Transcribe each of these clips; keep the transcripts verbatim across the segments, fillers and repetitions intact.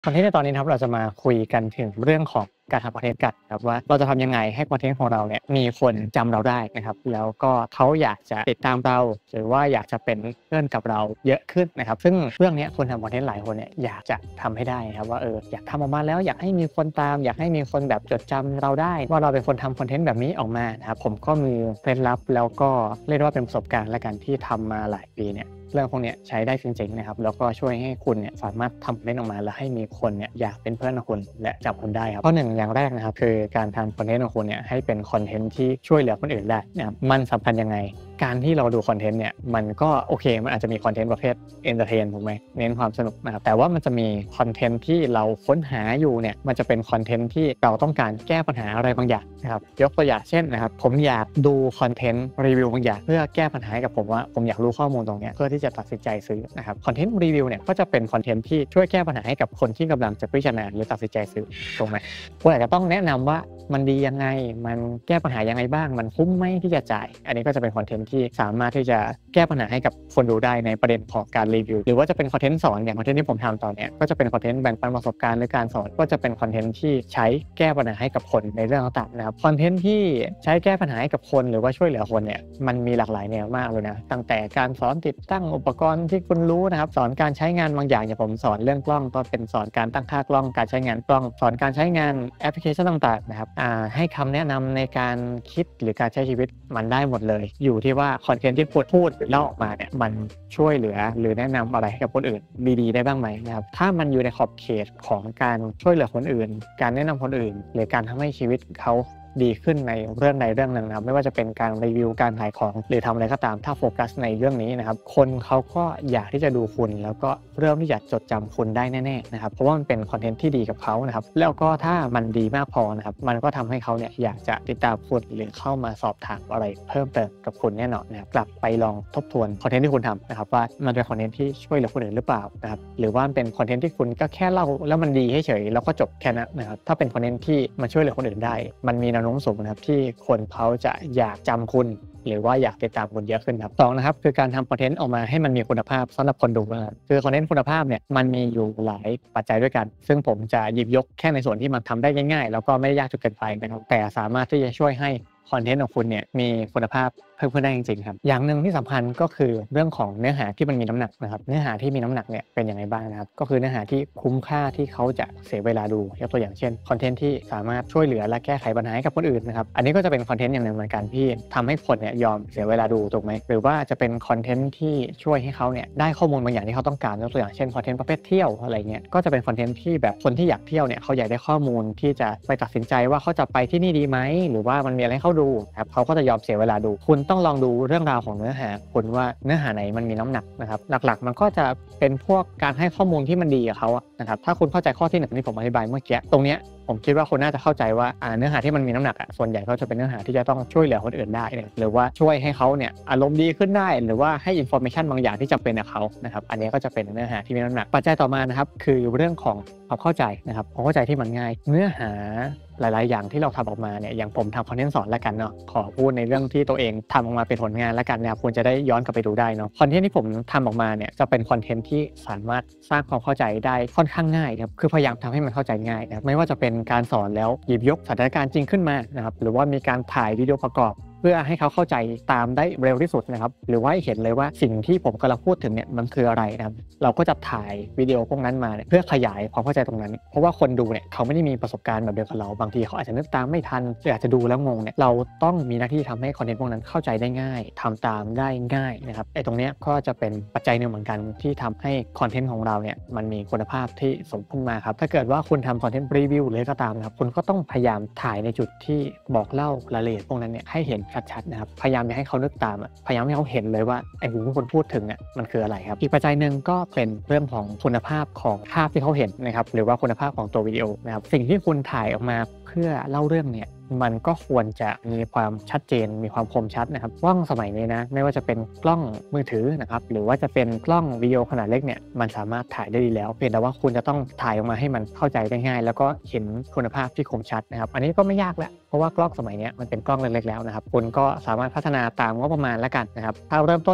คอนเทนต์ในตอนนี้นะครับเราจะมาคุยกันถึงเรื่องของการทำคอนเทนต์กันครับว่าเราจะทำยังไงให้คอนเทนต์ของเราเนี่ยมีคนจำเราได้นะครับแล้วก็เขาอยากจะติดตามเราหรือว่าอยากจะเป็นเพื่อนกับเราเยอะขึ้นนะครับซึ่งเรื่องนี้คนทำคอนเทนต์หลายคนเนี่ยอยากจะทำให้ได้ครับว่าเอออยากทำออกมาแล้วอยากให้มีคนตามอยากให้มีคนแบบจดจำเราได้ว่าเราเป็นคนทำคอนเทนต์แบบนี้ออกมานะครับผมก็มีเคล็ดลับแล้วก็เรียกว่าเป็นประสบการณ์และกันที่ทำมาหลายปีเนี่ยเรื่องพวกนี้ใช้ได้จริงๆนะครับแล้วก็ช่วยให้คุณเนี่ยสามารถทำคอนเทนต์ออกมาแล้วให้มีคนเนี่ยอยากเป็นเพื่อนกับคุณและจำคุณได้ครับข้อหนึ่งอย่างแรกนะครับคือการทำคอนเทนต์ของคุณเนี่ยให้เป็นคอนเทนต์ที่ช่วยเหลือคนอื่นได้นะครับมันสำคัญยังไงการที่เราดูคอนเทนต์เนี่ยมันก็โอเคมันอาจจะมีคอนเทนต์ประเภทเอนเตอร์เทนถูกไหมเน้นความสนุกนะครับแต่ว่ามันจะมีคอนเทนต์ที่เราค้นหาอยู่เนี่ยมันจะเป็นคอนเทนต์ที่เราต้องการแก้ปัญหาอะไรบางอย่างนะครับยกตัวอย่างเช่นนะครับผมอยากดูคอนเทนต์รีวิวบางอย่างเพื่อแก้ปัญหาให้กับผมว่าผมอยากรู้ข้อมูลตรงนี้เพื่อที่จะตัดสินใจซื้อนะครับคอนเทนต์รีวิวเนี่ยก็จะเป็นคอนเทนต์ที่ช่วยแก้ปัญหาให้กับคนที่กำลังจะพิจารณาหรือตัดสินใจซื้อถูกไหมคุณอาจจะต้องแนะนำว่ามันดียังไงมันแก้ปัญหายังไงบ้างมันคุ้มไหมที่จะจ่ายอันนี้ก็จะเป็นคอนเทนต์ที่สามารถที่จะแก้ปัญหาให้กับคนดูได้ในประเด็นของการรีวิวหรือว่าจะเป็นคอนเทนต์สอนอย่างคอนเทนต์ที่ผมทำตอนนี้ก็จะเป็นคอนเทนต์แบ่งปันประสบการณ์หรือการสอนก็จะเป็นคอนเทนต์ที่ใช้แก้ปัญหาให้กับคนในเรื่องต่างๆนะครับคอนเทนต์ที่ใช้แก้ปัญหาให้กับคนหรือว่าช่วยเหลือคนเนี่ยมันมีหลากหลายแนวมากเลยนะตั้งแต่การสอนติดตั้งอุปกรณ์ที่คุณรู้นะครับสอนการใช้งานบางอย่างอย่างผมสอนเรื่องกล้องก็เป็นสอนการตั้งค่ากล้องการใช้งานกล้องสอนการใช้งานแอปพลิเคชันต่างๆนะครับให้คำแนะนำในการคิดหรือการใช้ชีวิตมันได้หมดเลยอยู่ที่ว่าคอนเทนต์ที่พูดพูดหรือเล่าออกมาเนี่ยมันช่วยเหลือหรือแนะนำอะไรให้กับคนอื่นดีๆได้บ้างไหมนะครับถ้ามันอยู่ในขอบเขตของการช่วยเหลือคนอื่นการแนะนำคนอื่นหรือการทำให้ชีวิตเขาดีขึ้นในเรื่องใดเรื่องหนึ่งนะครับไม่ว่าจะเป็นการรีวิวการขายของหรือทำอะไรก็ตามถ้าโฟกัสในเรื่องนี้นะครับคนเขาก็อยากที่จะดูคุณแล้วก็เริ่มที่จะจดจำคุณได้แน่ๆนะครับเพราะว่ามันเป็นคอนเทนต์ที่ดีกับเขานะครับแล้วก็ถ้ามันดีมากพอนะครับมันก็ทำให้เขาเนี่ยอยากจะติดตามคุณหรือเข้ามาสอบถามอะไรเพิ่มเติมกับคุณแน่นอนนะครับกลับไปลองทบทวนคอนเทนต์ที่คุณทำนะครับว่ามันเป็นคอนเทนต์ที่ช่วยเหลือคนอื่นหรือเปล่านะครับหรือว่าเป็นคอนเทนต์ที่คุณก็แค่เล่าแล้วมันดีเฉยๆแล้วก็จบแค่นั้นนะครับถ้าเป็นคอนเทนต์ที่มันช่วยเหลือคนอื่นได้มันมีแนวโน้มสูงนะครับที่คนเขาจะอยากจำคุณหรือว่าอยากติดตามคุณเยอะขึ้นครับสองนะครับคือการทำคอนเทนต์ออกมาให้มันมีคุณภาพสำหรับคนดูนะครับคือคอนเทนต์คุณภาพเนี่ยมันมีอยู่หลายปัจจัยด้วยกันซึ่งผมจะหยิบยกแค่ในส่วนที่มันทำได้ง่ายๆแล้วก็ไม่ได้ยากจนเกินไปนะครับแต่สามารถที่จะช่วยให้คอนเทนต์ของคุณเนี่ยมีคุณภาพเพิ่มขึ้นได้จริงๆครับอย่างหนึ่งที่สำคัญก็คือเรื่องของเนื้อหาที่มันมีน้ำหนักนะครับเนื้อหาที่มีน้ำหนักเนี่ยเป็นยังไงบ้างนะครับก็คือเนื้อหาที่คุ้มค่าที่เขาจะเสียเวลาดูยกตัวอย่างเช่นคอนเทนต์ที่สามารถช่วยเหลือและแก้ไขปัญหาให้กับคนอื่นนะครับอันนี้ก็จะเป็นคอนเทนต์อย่างหนึ่งเหมือนกันที่ทำให้คนเนี่ยยอมเสียเวลาดูถูกไหมหรือว่าจะเป็นคอนเทนต์ที่ช่วยให้เขาเนี่ยได้ข้อมูลบางอย่างที่เขาต้องการยกตัวอย่างเช่นคอนเทนต์ประเภทเที่ยวอะไรเงี้ยก็จะเป็นคอนเทนต์ที่แบบคนที่อยากเที่ยวเนี่ยเขาอยากได้ข้อมูลที่จะไปตัดสินใจว่าเขาจะไปที่นี่ดีไหมหรือว่ามันมีอะไรให้เขาดูครับเขาก็จะยอมเสียเวลาดูคุณต้องลองดูเรื่องราวของเนื้อหาคุณว่าเนื้อหาไหนมันมีน้ำหนักนะครับหลักๆมันก็จะเป็นพวกการให้ข้อมูลที่มันดีกับเขาอะนะครับถ้าคุณเข้าใจข้อที่หนึ่งที่ผมอธิบายเมื่อกี้ตรงเนี้ยผมคิดว่าคุณน่าจะเข้าใจว่าเนื้อหาที่มันมีน้ำหนักอะส่วนใหญ่ก็จะเป็นเนื้อหาที่จะต้องช่วยเหลือคนอื่นได้หรือว่าช่วยให้เขาเนี่ยอารมณ์ดีขึ้นได้หรือว่าให้อินโฟเมชันบางอย่างที่จำเป็นกับเขานะครับอันนี้ก็จะเป็นเนื้อหาที่มีน้ำหนักปัจจัยต่อมานะครับคือเรื่องของความเข้าใจนะครับความเข้าใจที่มันง่ายเนื้อหาหลายๆอย่างที่เราทำออกมาเนี่ยอย่างผมทำคอนเทนต์สอนแล้วกันเนาะขอพูดในเรื่องที่ตัวเองทำออกมาเป็นผลงานแล้วกันนะครับคุณจะได้ย้อนกลับไปดูได้เนาะคอนเทนต์ที่ผมทำออกมาเนี่ยจะเป็นคอนเทนต์ที่สามารถสร้างความเข้าใจได้ค่อนข้างง่ายครับคือพยายามทำให้มันเข้าใจง่ายนะไม่ว่าจะเป็นการสอนแล้วหยิบยกสถานการณ์จริงขึ้นมานะครับหรือว่ามีการถ่ายวิดีโอประกอบเพื่อให้เขาเข้าใจตามได้เร็วที่สุดนะครับหรือว่าเห็นเลยว่าสิ่งที่ผมกำลังพูดถึงเนี่ยมันคืออะไรนะครับเราก็จะถ่ายวิดีโอพวกนั้นมาเพื่อขยายความเข้าใจตรงนั้นเพราะว่าคนดูเนี่ยเขาไม่ได้มีประสบการณ์แบบเดียวกับเราบางทีเขาอาจจะนึกตามไม่ทันหรืออาจจะดูแล้วงงเนี่ยเราต้องมีหน้าที่ทำให้คอนเทนต์พวกนั้นเข้าใจได้ง่ายทำตามได้ง่ายนะครับไอ้ตรงเนี้ยก็จะเป็นปัจจัยหนึ่งเหมือนกันที่ทำให้คอนเทนต์ของเราเนี่ยมันมีคุณภาพที่สมขึ้นมาครับถ้าเกิดว่าคุณทำคอนเทนต์รีวิวเลยก็ตามนะครับคุณก็ต้องพยายามถ่ายในจุดที่บอกเล่ารายละเอียดพวกนั้นเนี่ยให้เห็นชัดๆนะครับพยายามให้เขานึกตามพยายามให้เขาเห็นเลยว่าไอ้สิ่งที่คุณพูดถึงเนี่ยมันคืออะไรครับอีกปัจจัยหนึ่งก็เป็นเรื่องของคุณภาพของภาพที่เขาเห็นนะครับหรือว่าคุณภาพของตัววิดีโอนะครับสิ่งที่คุณถ่ายออกมาเพื่อเล่าเรื่องเนี่ยมันก็ควรจะมีความชัดเจนมีความคมชัดนะครับกล้องสมัยนี้นะไม่ว่าจะเป็นกล้องมือถือนะครับหรือว่าจะเป็นกล้องวิดีโอขนาดเล็กเนี่ยมันสามารถถ่ายได้ดีแล้วเพียงแต่ว่าคุณจะต้องถ่ายออกมาให้มันเข้าใจได้ง่ายแล้วก็เห็นคุณภาพที่คมชัดนะครับอันนี้ก็ไม่ยากแล้วเพราะว่ากล้องสมัยนี้มันเป็นกล้องเล็กๆแล้วนะครับคุณก็สามารถพัฒนาตามงบประมาณแล้วกันนะครับถ้าเริ่มต้นเนี่ย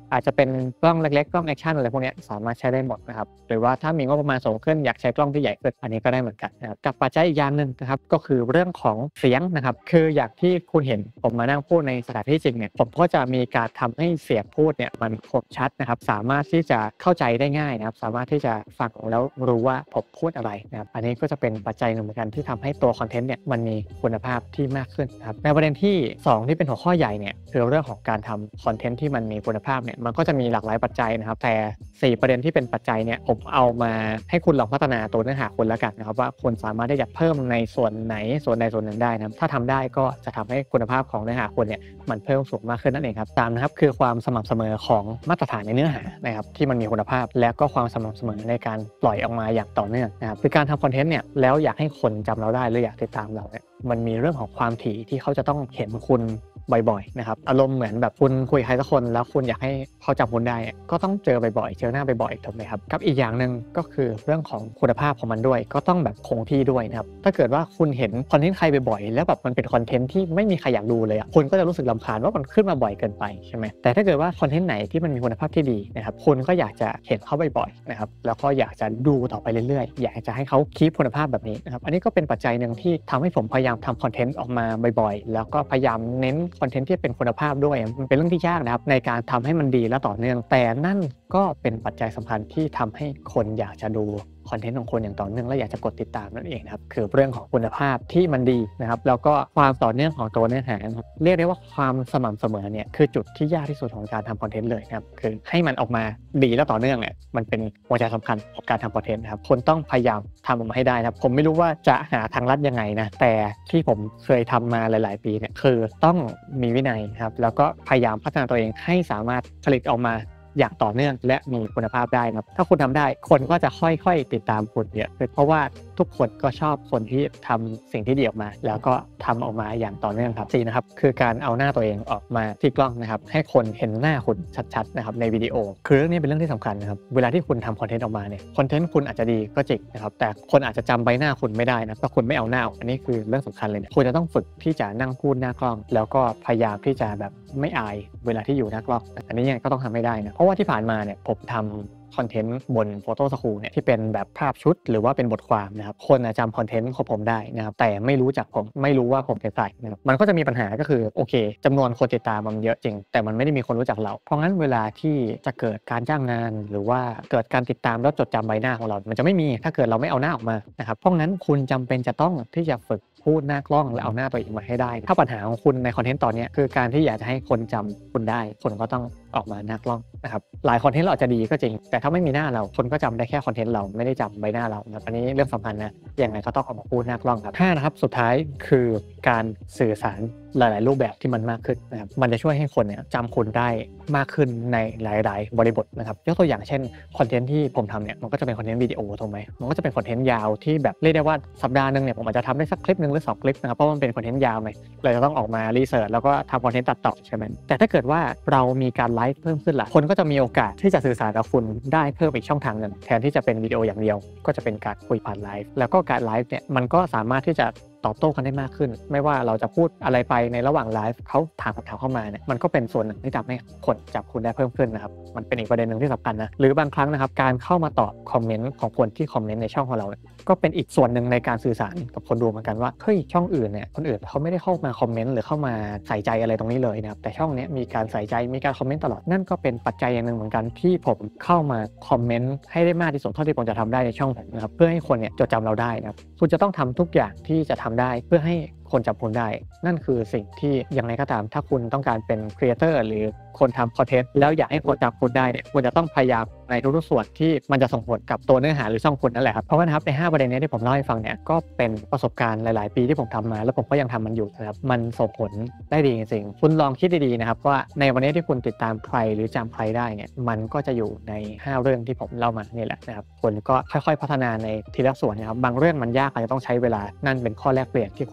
อาจจะเป็นกล้องเล็กๆกล้องแอคชั่นอะไรพวกนี้สามารถใช้ได้หมดนะครับหรือว่าถ้ามีงบประมาณสูงขึ้นอยากใช้กล้องที่ใหญ่ขึ้นอันนี้ก็ได้เหมือนกันนะครับกับปัจจัยอีกอย่างนึงนะครับก็คือเรื่องของเสียงนะครับคืออย่างที่คุณเห็นผมมานั่งพูดในสถานที่จริงเนี่ยผมก็จะมีการทำให้เสียงพูดเนี่ยมันคมชัดนะครับสามารถที่จะเข้าใจได้ง่ายนะครับสามารถที่จะฟังแล้วรู้ว่าผมพูดอะไรนะครับอันนี้ก็จะเป็นปัจจัยหนึ่งเหมือนกันที่ทำให้ตัวคอนเทนต์เนี่ยมันมีคุณภาพที่มากขึ้นนะครับในประเด็นที่สองที่เป็นหัวข้อใหญ่เนี่ยคือเรื่องของการทำคอนเทนต์ที่มันมีคุณภาพเนี่ยมันก็จะมีหลากหลายปัจจัยนะครับแต่สี่ประเด็นที่เป็นปัจจัยเนี่ยผมเอามาให้คุณลองพัฒนาตัวเนื้อหาคุณแล้วกันนะครับว่าคุณสามารถที่จะเพิ่มในส่วนไหนส่วนใดส่วนหนึ่งได้นะครับถ้าทำได้ก็จะทำให้คุณภาพของเนื้อหาคุณเนี่ยมันเพิ่มสูงมากขึ้นนั่นเองครับตามนะครับคือความสม่ำเสมอของมาตรฐานในเนื้อหานะครับที่มันมีคุณภาพและก็ความสม่ำเสมอในการปล่อยออกมาอย่างต่อเนื่องนะครับคือการทำคอนเทนต์เนี่ยแล้วอยากให้คนจำเราได้หรืออยากติดตามเราเนี่ยมันมีเรื่องของความถี่ที่เขาจะต้องเห็นคุณบ่อยๆนะครับอารมณ์เหมือนแบบคุณคุยใครสักคนแล้วคุณอยากให้เขาจำคุณได้ก็ต้องเจอบ่อยๆเจอหน้าบ่อยๆถูกไหมครับกับอีกอย่างนึงก็คือเรื่องของคุณภาพของมันด้วยก็ต้องแบบคงที่ด้วยนะครับถ้าเกิดว่าคุณเห็นคอนเทนต์ใครบ่อยๆแล้วแบบมันเป็นคอนเทนต์ที่ไม่มีใครอยากดูเลยอ่ะคุณก็จะรู้สึกรำคาญว่ามันขึ้นมาบ่อยเกินไปใช่ไหมแต่ถ้าเกิดว่าคอนเทนต์ไหนที่มันมีคุณภาพที่ดีนะครับคุณก็อยากจะเห็นเขาบ่อยๆนะครับแล้วก็อยากจะดูต่อไปเรื่อยๆอยากจะให้เขาคีปคุณภาพแบบนี้นะครับอันนี้ก็เป็นปัจจัยนึงที่ทำให้ผมพยายามทำคอนเทนต์ออกมาบ่อยๆแล้วก็พยายามเน้นคอนเทนต์ที่เป็นคุณภาพด้วยมันเป็นเรื่องที่ยากนะครับในการทำให้มันดีและต่อเนื่องแต่นั่นก็เป็นปัจจัยสำคัญที่ทำให้คนอยากจะดูคอนเทนต์ของคนอย่างต่อเนื่องและอยากจะกดติดตามนั่นเองนะครับคือเรื่องของคุณภาพที่มันดีนะครับแล้วก็ความต่อเนื่องของตัวเนื้อหาเรียกได้ว่าความสม่ำเสมอเนี่ยคือจุดที่ยากที่สุดของการทำคอนเทนต์เลยนะครับคือให้มันออกมาดีและต่อเนื่องเนี่ยมันเป็นหัวใจสำคัญของการทำคอนเทนต์นะครับคนต้องพยายามทำออกมาให้ได้นะครับผมไม่รู้ว่าจะหาทางลัดยังไงนะแต่ที่ผมเคยทำมาหลายๆปีเนี่ยคือต้องมีวินัยครับแล้วก็พยายามพัฒนาตัวเองให้สามารถผลิตออกมาอย่างต่อเนื่องและมีคุณภาพได้นะครับถ้าคุณทำได้คนก็จะค่อยๆติดตามคุณเยอะเพราะว่าทุกคนก็ชอบคนที่ทำสิ่งที่ดีออกมาแล้วก็ทำออกมาอย่างต่อเนื่องครับสี่นะครับคือการเอาหน้าตัวเองออกมาที่กล้องนะครับให้คนเห็นหน้าคุณชัดๆนะครับในวิดีโอคือเรื่องนี้เป็นเรื่องที่สำคัญนะครับเวลาที่คุณทำคอนเทนต์ออกมาเนี่ยคอนเทนต์คุณอาจจะดีก็จริงนะครับแต่คนอาจจะจำใบหน้าคุณไม่ได้นะถ้าคุณไม่เอาหน้าอันนี้คือเรื่องสำคัญเลยนะคุณจะต้องฝึกที่จะนั่งพูดหน้ากล้องแล้วก็พยายามที่จะแบบไม่อายเวลาที่อยู่หน้ากล้องอันนี้ยังก็ต้องทำให้ได้นะเพราะว่าที่ผ่านมาเนี่ยผมทำคอนเทนต์บน Photo School เนี่ยที่เป็นแบบภาพชุดหรือว่าเป็นบทความนะครับคนจำคอนเทนต์ของผมได้นะครับแต่ไม่รู้จักผมไม่รู้ว่าผมเป็นใครนะครับมันก็จะมีปัญหาก็คือโอเคจำนวนคนติดตามมันเยอะจริงแต่มันไม่ได้มีคนรู้จักเราเพราะงั้นเวลาที่จะเกิดการจ้างงานหรือว่าเกิดการติดตามแล้วจดจำใบหน้าของเรามันจะไม่มีถ้าเกิดเราไม่เอาหน้าออกมานะครับเพราะงั้นคุณจำเป็นจะต้องที่จะฝึกพูดหน้ากล้องและเอาหน้าตัวเองมาให้ได้ถ้าปัญหาของคุณในคอนเทนต์ตอนนี้คือการที่อยากจะให้คนจำคุณได้คนก็ต้องออกมาหน้ากล้องนะครับหลายคอนเทนต์เราอาจจะดีก็จริงแต่ถ้าไม่มีหน้าเราคนก็จำได้แค่คอนเทนต์เราไม่ได้จำใบหน้าเรานะอันนี้เรื่องสำคัญนะยังไงก็ต้องออกมาพูดหน้ากล้องครับห้านะครับสุดท้ายคือการสื่อสารหลายๆรูปแบบที่มันมากขึ้นนะครับมันจะช่วยให้คนเนี่ยจำคุณได้มากขึ้นในหลายๆบริบทนะครับยกตัวอย่างเช่นคอนเทนต์ที่ผมทำเนี่ยมันก็จะเป็นคอนเทนต์วิดีโอถูกไหมมันก็จะเป็นคอนเทนต์ยาวที่แบบเรียกได้ว่าสัปดาห์นึงเนี่ยผมอาจจะทำได้สักคลิปนึงหรือสองคลิปนะครับเพราะมันเป็นคอนเทนต์ยาวไงเราจะต้องออกมารีเสิร์ชแล้วก็ทำคอนเทนต์ตัดต่อใช่ไหมแต่ถ้าเกิดว่าเรามีการไลฟ์เพิ่มขึ้นล่ะคนก็จะมีโอกาสที่จะสื่อสารกับคุณได้เพิ่มอีกช่องทางนึงแทนที่จะเป็นวิดีโออย่างเดียวก็จะเป็นการคุยผ่านไลฟ์แล้วก็การไลฟ์เนี่ยมันก็สามารถที่จะตอบโต้กันได้มากขึ้นไม่ว่าเราจะพูดอะไรไปในระหว่างไลฟ์เขาถามคำถามเข้ามาเนี่ยมันก็เป็นส่วนหนึ่งที่ทำให้คนจับคุณได้เพิ่มขึ้นนะครับมันเป็นอีกประเด็นหนึ่งที่สำคัญนะหรือบางครั้งนะครับการเข้ามาตอบคอมเมนต์ของคนที่คอมเมนต์ในช่องของเราเนี่ยก็เป็นอีกส่วนหนึ่งในการสื่อสารกับคนดูเหมือนกันว่าเฮ้ยช่องอื่นเนี่ยคนอื่นเขาไม่ได้เข้ามาคอมเมนต์หรือเข้ามาใส่ใจอะไรตรงนี้เลยนะครับแต่ช่องนี้มีการใส่ใจมีการคอมเมนต์ตลอดนั่นก็เป็นปัจจัยอย่างหนึ่งเหมือนกันที่ผมเข้ามาคอมเมนต์ให้ได้มากที่สุดเท่าที่ผมจะทำได้ในช่องผมนะครับเพื่อให้คนเนี่ยจดจำเราได้นะครับคุณจะต้องทำทุกอย่างที่จะทำได้เพื่อให้คนจำคุณได้นั่นคือสิ่งที่ยังไงก็ตามถ้าคุณต้องการเป็นครีเอเตอร์หรือคนทำคอนเทนต์แล้วอยากให้คนจำคุณได้เนี่ยคุณจะต้องพยายามในทุกๆส่วนที่มันจะส่งผลกับตัวเนื้อหาหรือช่องคุณนั่นแหละครับเพราะว่านะครับในห้าประเด็นนี้ที่ผมเล่าให้ฟังเนี่ยก็เป็นประสบการณ์หลายๆปีที่ผมทำมาแล้วผมก็ยังทำมันอยู่นะครับมันส่งผลได้ดีจริงๆคุณลองคิดดีๆนะครับว่าในวันนี้ที่คุณติดตามใครหรือจำใครได้เนี่ยมันก็จะอยู่ในห้าเรื่องที่ผมเล่ามานี่แหละนะครับคุณก็ค่อยๆพัฒนาในทีละส่วนนะครับบางเรื่องมันยากอาจจะต้องใช้เวลานั่นเป็นข้อแลกเปลี่ยนที่คุณอาจจะต้อง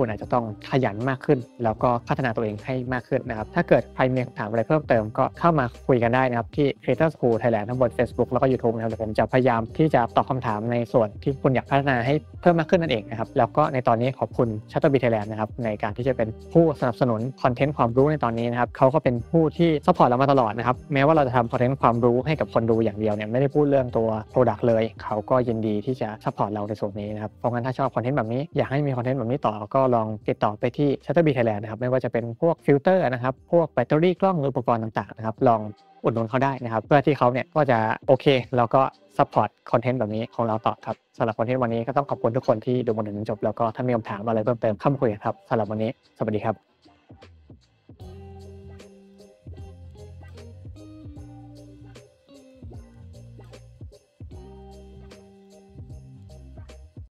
ขยันมากขึ้นแล้วก็พัฒนาตัวเองให้มากขึ้นนะครับถ้าเกิดใครมีคำถามอะไรเพิ่มเติมก็เข้ามาคุยกันได้นะครับที่ Creator School Thailand ทั้งบน Facebook แล้วก็ YouTube นะครับเดี๋ยวผมจะพยายามที่จะตอบคำถามในส่วนที่คุณอยากพัฒนาให้เพิ่มมากขึ้นนั่นเองนะครับแล้วก็ในตอนนี้ขอบคุณ Shutterbee Thailand นะครับในการที่จะเป็นผู้สนับสนุนคอนเทนต์ความรู้ในตอนนี้นะครับเขาก็เป็นผู้ที่ซัพพอร์ตเรามาตลอดนะครับแม้ว่าเราจะทำคอนเทนต์ความรู้ให้กับคนดูอย่างเดียวเนี่ยไม่ได้พูดเรื่องตัว Product เลยเขาก็ยินดีที่จะซัพพอร์ตเราในส่วนนี้นะครับเพราะงั้นถ้าชอบคอนเทนต์แบบนี้อยากให้มีคอนเทนต์แบบนี้ต่อก็ลองติดต่อไปที่ Shutterbee Thailand นะครับไม่ว่าจะเป็นพวกฟิลเตอร์นะครับพวกแบตเตอรี่กล้องหรืออุปกรณ์ต่างๆนะครับลองอุดหนุนเขาได้นะครับเพื่อที่เขาเนี่ยก็จะโอเคแล้วก็ซัพพอร์ตคอนเทนต์แบบนี้ของเราต่อครับสำหรับคอนเทนต์วันนี้ก็ต้องขอบคุณทุกคนที่ดูมาถึงจบแล้วก็ถ้ามีคำถามอะไรเพิ่มเติมเข้ามาคุยกันครับสำหรับวันนี้สวัสดีครับ